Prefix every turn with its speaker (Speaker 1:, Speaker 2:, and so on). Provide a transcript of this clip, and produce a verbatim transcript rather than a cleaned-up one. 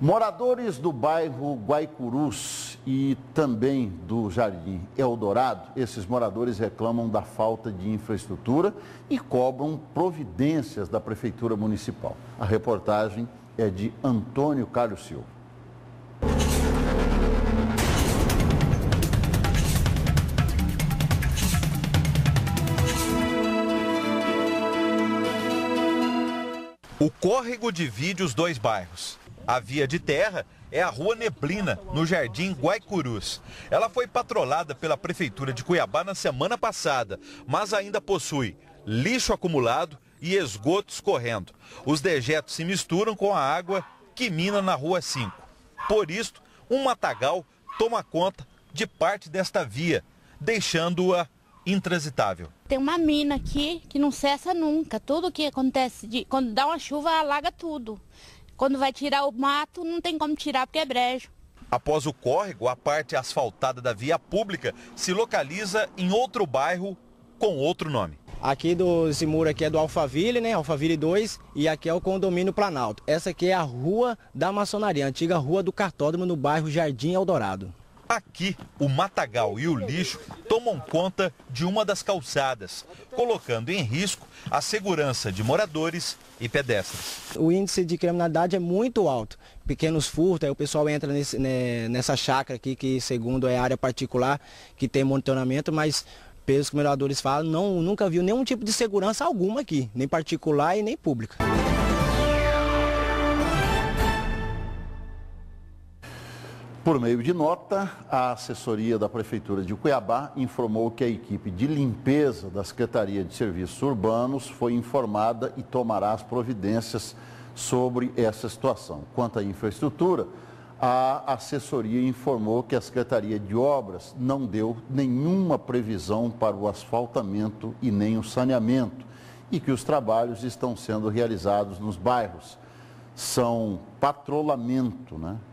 Speaker 1: Moradores do bairro Guaicurus e também do Jardim Eldorado, esses moradores reclamam da falta de infraestrutura e cobram providências da Prefeitura Municipal. A reportagem é de Antônio Carlos Silva.
Speaker 2: O córrego divide os dois bairros. A via de terra é a Rua Neblina, no Jardim Guaicurus. Ela foi patrolada pela Prefeitura de Cuiabá na semana passada, mas ainda possui lixo acumulado e esgoto escorrendo. Os dejetos se misturam com a água que mina na Rua cinco. Por isso, um matagal toma conta de parte desta via, deixando-a intransitável.
Speaker 3: Tem uma mina aqui que não cessa nunca. Tudo que acontece, de, quando dá uma chuva, alaga tudo. Quando vai tirar o mato, não tem como tirar porque é brejo.
Speaker 2: Após o córrego, a parte asfaltada da via pública se localiza em outro bairro com outro nome.
Speaker 4: Aqui do esse muro aqui é do Alphaville, né? Alphaville dois, e aqui é o condomínio Planalto. Essa aqui é a Rua da Maçonaria, a antiga Rua do Cartódromo, no bairro Jardim Eldorado.
Speaker 2: Aqui, o matagal e o lixo tomam conta de uma das calçadas, colocando em risco a segurança de moradores e pedestres.
Speaker 4: O índice de criminalidade é muito alto. Pequenos furtos, aí o pessoal entra nesse, né, nessa chácara aqui, que segundo é área particular, que tem monitoramento, mas pelos que os moradores falam, não, nunca viu nenhum tipo de segurança alguma aqui, nem particular e nem pública.
Speaker 1: Por meio de nota, a assessoria da Prefeitura de Cuiabá informou que a equipe de limpeza da Secretaria de Serviços Urbanos foi informada e tomará as providências sobre essa situação. Quanto à infraestrutura, a assessoria informou que a Secretaria de Obras não deu nenhuma previsão para o asfaltamento e nem o saneamento e que os trabalhos estão sendo realizados nos bairros. São patrulhamento, né?